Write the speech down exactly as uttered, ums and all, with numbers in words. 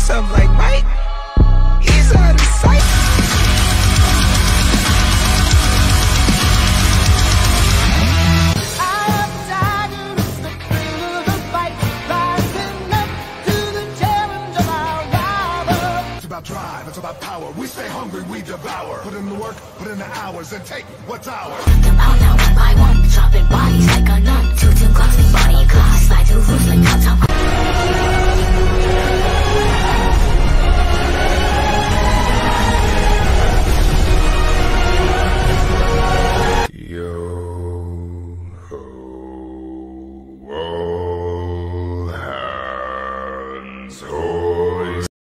something like Mike. He's out of sight. Drive, it's about power. We stay hungry, we devour. Put in the work, put in the hours, and take what's ours. Them out now one by one, dropping bodies like a nun. Two two clocks, big body and class, slide to the roof like top top.